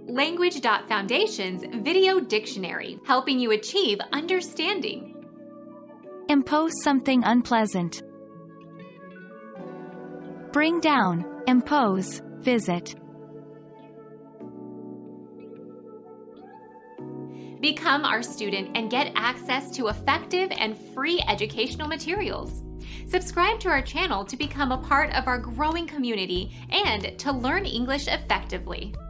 Language.Foundation's Video Dictionary, helping you achieve understanding. Impose something unpleasant. Bring down, impose, visit. Become our student and get access to effective and free educational materials. Subscribe to our channel to become a part of our growing community and to learn English effectively.